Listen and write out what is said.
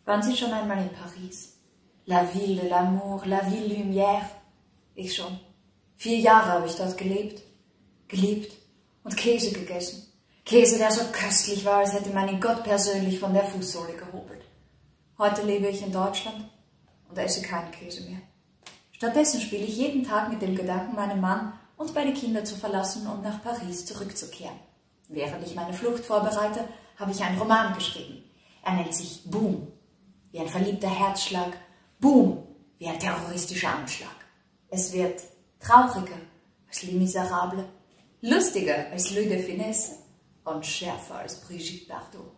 Waren Sie schon einmal in Paris? La ville de l'amour, la ville lumière. Ich schon. 4 Jahre habe ich dort gelebt. Geliebt und Käse gegessen. Käse, der so köstlich war, als hätte man ihn Gott persönlich von der Fußsohle gehobelt. Heute lebe ich in Deutschland und esse keinen Käse mehr. Stattdessen spiele ich jeden Tag mit dem Gedanken, meinen Mann und meine Kinder zu verlassen und nach Paris zurückzukehren. Während ich meine Flucht vorbereite, habe ich einen Roman geschrieben. Er nennt sich Boom, wie ein verliebter Herzschlag. Boom, wie ein terroristischer Anschlag. Es wird trauriger als Les Miserables, lustiger als Louis de Funès und schärfer als Brigitte Bardot.